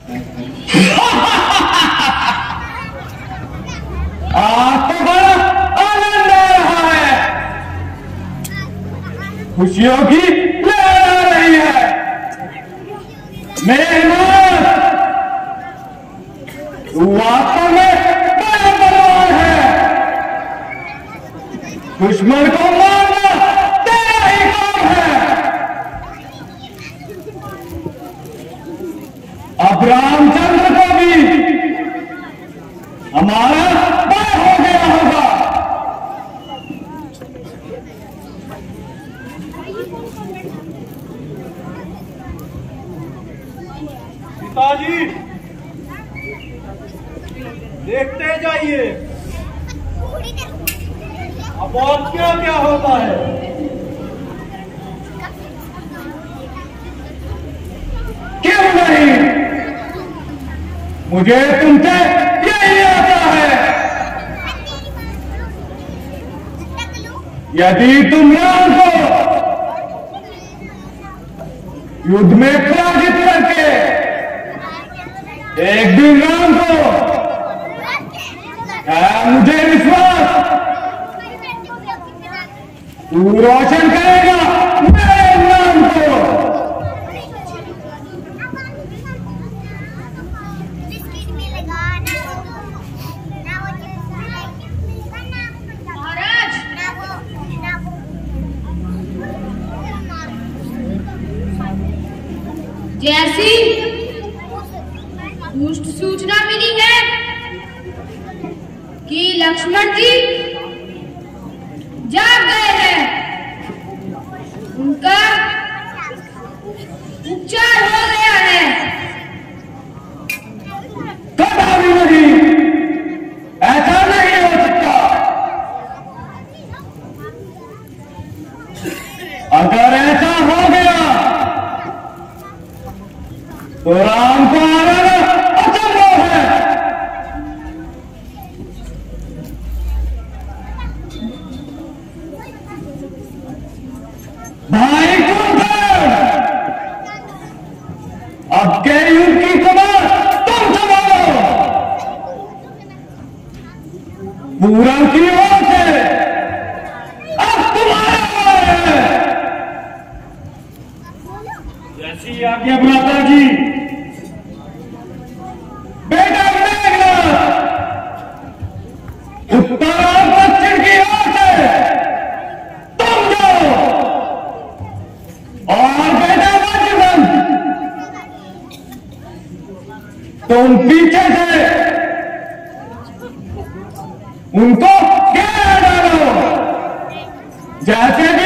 आज तो बड़ा आनंद आ रहा है, खुशियों की लहर आ रही है। मेहमान, तू वास्तव में बड़ा बलवान है। दुश्मन को मारना तेरा ही काम है। अब रामचंद्र को भी हमारा भय हो गया होगा। पिताजी, देखते जाइए अब और क्या क्या होता है। क्यों नहीं, मुझे तुमसे यही आता है। यदि तुम राम को युद्ध में पराजित करके एक दिन राम को मुझे विश्वास तू रोशन करेगा मेरे नाम को। जैसी पुष्ट सूचना मिली है कि लक्ष्मण जी जाग गए हैं, उनका उपचार हो गया है। कभी नहीं, ऐसा नहीं हो सकता। अगर ऐसा हो गया तो राम को हराना असंभव है। भाई कुंभकर्ण, अब के युद्ध की कमान तुम संभालो। पूरब की ओर से अब तुम्हारा है। जैसी आज्ञा भ्राता जी। बेटा मेघनाद, उत्तर और दक्षिण की ओर से तुम जाओ, और बेटा वज्रधन, तुम पीछे से उनको घेर डालो। जैसे